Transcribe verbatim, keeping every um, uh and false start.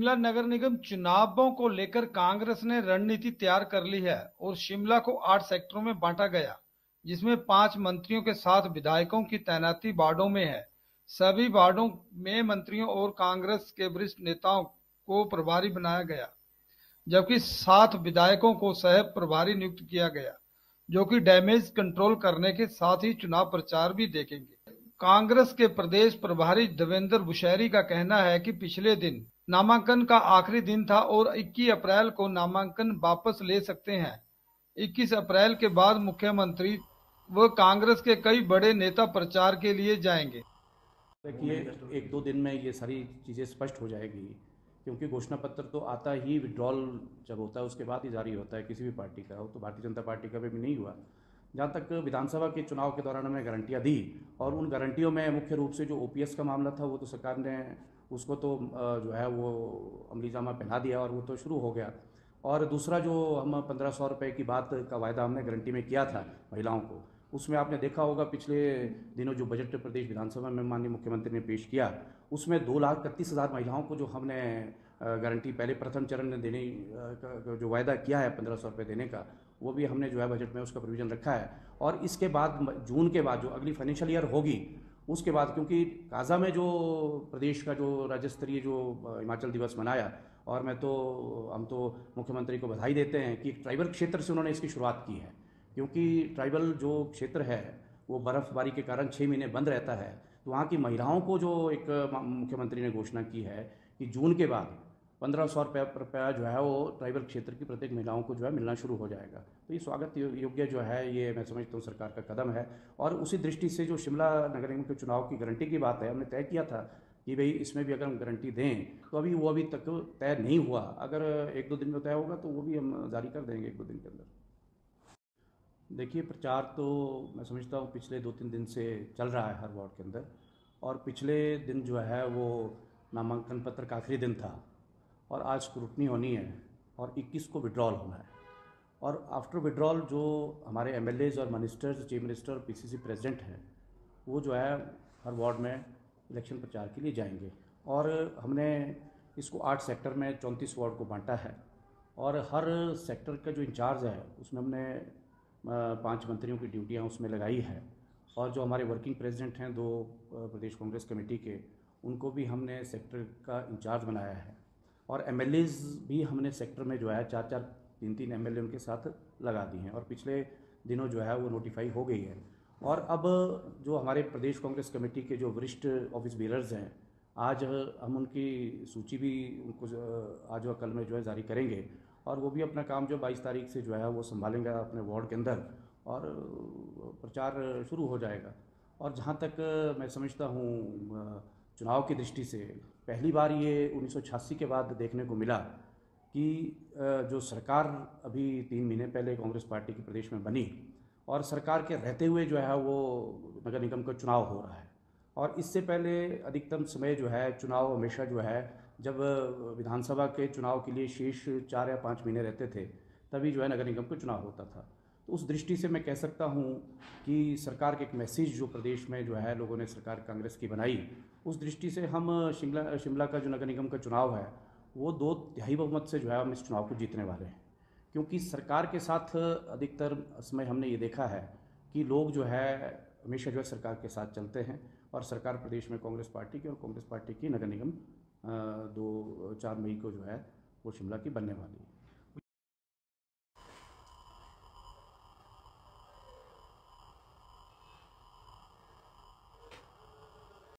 शिमला नगर निगम चुनावों को लेकर कांग्रेस ने रणनीति तैयार कर ली है और शिमला को आठ सेक्टरों में बांटा गया, जिसमें पांच मंत्रियों के साथ विधायकों की तैनाती वार्डों में है। सभी वार्डों में मंत्रियों और कांग्रेस के वरिष्ठ नेताओं को प्रभारी बनाया गया, जबकि सात विधायकों को सह प्रभारी नियुक्त किया गया, जो कि डैमेज कंट्रोल करने के साथ ही चुनाव प्रचार भी देखेंगे। कांग्रेस के प्रदेश प्रभारी देवेंद्र बुशैरी का कहना है कि पिछले दिन नामांकन का आखिरी दिन था और इक्कीस अप्रैल को नामांकन वापस ले सकते हैं। इक्कीस अप्रैल के बाद मुख्यमंत्री व कांग्रेस के कई बड़े नेता प्रचार के लिए जाएंगे। देखिए, एक दो दिन में ये सारी चीज़ें स्पष्ट हो जाएगी, क्योंकि घोषणा पत्र तो आता ही विड्रॉल जब होता है उसके बाद ही जारी होता है किसी भी पार्टी का। वो तो भारतीय जनता पार्टी का भी नहीं हुआ। जहाँ तक विधानसभा के चुनाव के दौरान हमने गारंटियाँ दी, और उन गारंटियों में मुख्य रूप से जो ओपीएस का मामला था वो तो सरकार ने उसको तो जो है वो अमली जामा पहना दिया और वो तो शुरू हो गया। और दूसरा जो हम पंद्रह सौ रुपये की बात का वायदा हमने गारंटी में किया था महिलाओं को, उसमें आपने देखा होगा पिछले दिनों जो बजट प्रदेश विधानसभा में माननीय मुख्यमंत्री ने पेश किया, उसमें दो लाख इकतीस हज़ार महिलाओं को जो हमने गारंटी पहले प्रथम चरण में देने का जो वायदा किया है पंद्रह सौ रुपये देने का, वो भी हमने जो है बजट में उसका प्रोविज़न रखा है। और इसके बाद जून के बाद जो अगली फाइनेंशियल ईयर होगी उसके बाद, क्योंकि काजा में जो प्रदेश का जो राज्य स्तरीय जो हिमाचल दिवस मनाया, और मैं तो हम तो मुख्यमंत्री को बधाई देते हैं कि ट्राइबल क्षेत्र से उन्होंने इसकी शुरुआत की है, क्योंकि ट्राइबल जो क्षेत्र है वो बर्फबारी के कारण छः महीने बंद रहता है। तो वहाँ की महिलाओं को जो एक मुख्यमंत्री ने घोषणा की है कि जून के बाद पंद्रह सौ रुपये रुपया जो है वो ट्राइबल क्षेत्र की प्रत्येक महिलाओं को जो है मिलना शुरू हो जाएगा। तो ये स्वागत योग्य जो है, ये मैं समझता हूँ सरकार का कदम है। और उसी दृष्टि से जो शिमला नगर निगम के चुनाव की गारंटी की बात है, हमने तय किया था कि भाई इसमें भी अगर हम गारंटी दें, तो अभी वो अभी तक तय नहीं हुआ। अगर एक दो दिन में तय होगा तो वो भी हम जारी कर देंगे एक दो दिन के अंदर। देखिए, प्रचार तो मैं समझता हूँ पिछले दो तीन दिन से चल रहा है हर वार्ड के अंदर, और पिछले दिन जो है वो नामांकन पत्र का आखिरी दिन था, और आज स्क्रूटनी होनी है और इक्कीस को विड्रॉल होना है। और आफ्टर विड्रॉल जो हमारे एमएलएज और मिनिस्टर्स, चीफ मिनिस्टर और पीसीसी प्रेसिडेंट हैं, वो जो है हर वार्ड में इलेक्शन प्रचार के लिए जाएंगे। और हमने इसको आठ सेक्टर में चौंतीस वार्ड को बांटा है, और हर सेक्टर का जो इंचार्ज है उसमें हमने पांच मंत्रियों की ड्यूटियां उसमें लगाई है। और जो हमारे वर्किंग प्रेसिडेंट हैं दो प्रदेश कांग्रेस कमेटी के, उनको भी हमने सेक्टर का इंचार्ज बनाया है। और एमएलएज भी हमने सेक्टर में जो है चार चार तीन तीन एमएलए उनके साथ लगा दी हैं, और पिछले दिनों जो है वो नोटिफाई हो गई है। और अब जो हमारे प्रदेश कांग्रेस कमेटी के जो वरिष्ठ ऑफिस बेरर्स हैं, आज हम उनकी सूची भी उनको आज व कल में जो है जारी करेंगे, और वो भी अपना काम जो बाईस तारीख से जो है वो संभालेंगे अपने वार्ड के अंदर, और प्रचार शुरू हो जाएगा। और जहाँ तक मैं समझता हूँ चुनाव की दृष्टि से पहली बार ये उन्नीस सौ छियासी के बाद देखने को मिला कि जो सरकार अभी तीन महीने पहले कांग्रेस पार्टी की प्रदेश में बनी, और सरकार के रहते हुए जो है वो नगर निगम का चुनाव हो रहा है। और इससे पहले अधिकतम समय जो है चुनाव हमेशा जो है जब विधानसभा के चुनाव के लिए शेष चार या पाँच महीने रहते थे, तभी जो है नगर निगम का चुनाव होता था। तो उस दृष्टि से मैं कह सकता हूँ कि सरकार के एक मैसेज जो प्रदेश में जो है लोगों ने सरकार कांग्रेस की बनाई, उस दृष्टि से हम शिमला शिमला का जो नगर निगम का चुनाव है वो दो तिहाई बहुमत से जो है हम इस चुनाव को जीतने वाले हैं। क्योंकि सरकार के साथ अधिकतर समय हमने ये देखा है कि लोग जो है हमेशा जो है सरकार के साथ चलते हैं, और सरकार प्रदेश में कांग्रेस पार्टी की और कांग्रेस पार्टी की नगर निगम दो चार मई को जो है वो शिमला की बनने वाली है।